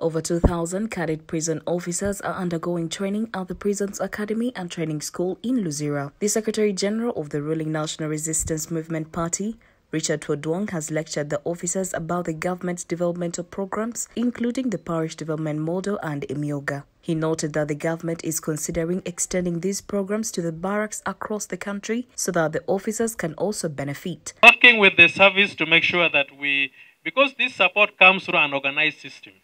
Over 2,000 cadet prison officers are undergoing training at the Prisons Academy and Training School in Luzira. The Secretary General of the ruling National Resistance Movement Party, Richard Twodwong, has lectured the officers about the government's developmental programs, including the Parish Development Model and Imyoga. He noted that the government is considering extending these programs to the barracks across the country so that the officers can also benefit. Working with the service to make sure that because this support comes through an organized system,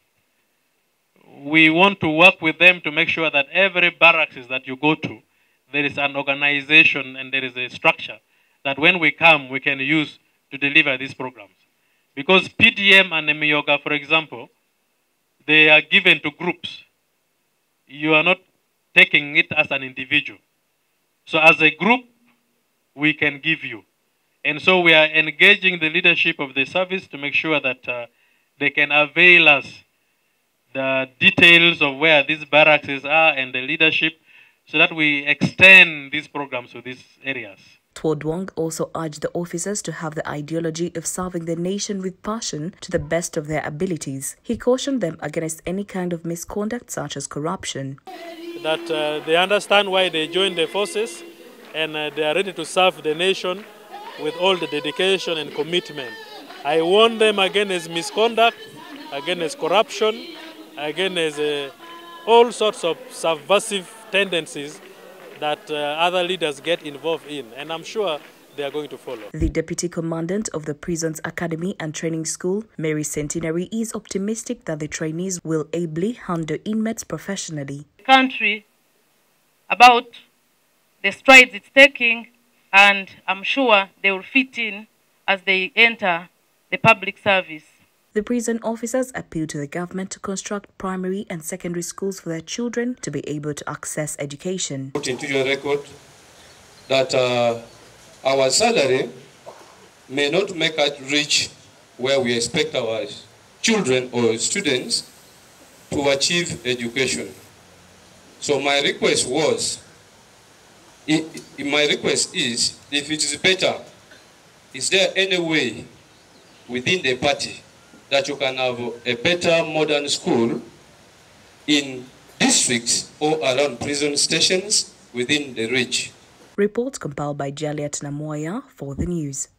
we want to work with them to make sure that every barracks that you go to, there is an organization and there is a structure that when we come, we can use to deliver these programs. Because PDM and Imyoga, for example, they are given to groups. You are not taking it as an individual. So as a group, we can give you. And so we are engaging the leadership of the service to make sure that they can avail us the details of where these barracks are and the leadership so that we extend these programs to these areas. Twodwong also urged the officers to have the ideology of serving the nation with passion to the best of their abilities. He cautioned them against any kind of misconduct such as corruption. That they understand why they joined the forces and they are ready to serve the nation with all the dedication and commitment. I warn them against misconduct, against corruption, against all sorts of subversive tendencies that other leaders get involved in, and I'm sure they are going to follow. The Deputy Commandant of the Prisons Academy and Training School, Mary Centenary, is optimistic that the trainees will ably handle inmates professionally. The country about the strides it's taking, and I'm sure they will fit in as they enter the public service. The prison officers appeal to the government to construct primary and secondary schools for their children to be able to access education. Put into your record that our salary may not make us reach where we expect our children or students to achieve education. So my request is, if it is better, is there any way within the party that you can have a better modern school in districts or around prison stations within the reach? Reports compiled by Jaliat Namoya for the news.